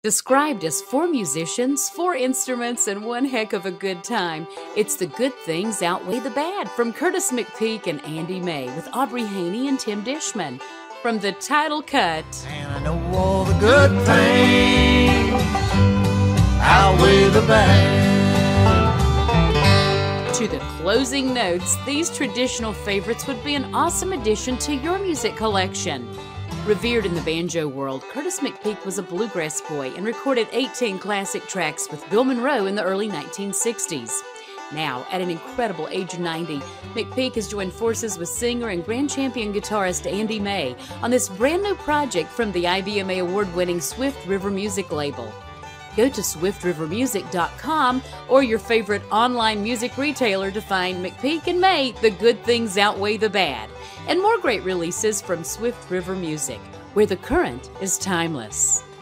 Described as 4 musicians, 4 instruments, and one heck of a good time, it's The Good Things Outweigh the Bad from Curtis McPeake and Andy May with Aubrey Haney and Tim Dishman. From the title cut. And I know all the good things outweigh the bad. To the closing notes, these traditional favorites would be an awesome addition to your music collection. Revered in the banjo world, Curtis McPeake was a bluegrass boy and recorded 18 classic tracks with Bill Monroe in the early 1960s. Now, at an incredible age of 90, McPeake has joined forces with singer and grand champion guitarist Andy May on this brand new project from the IBMA Award-winning Swift River Music label. Go to swiftrivermusic.com or your favorite online music retailer to find McPeake and May, The Good Things Outweigh the Bad, and more great releases from Swift River Music, where the current is timeless.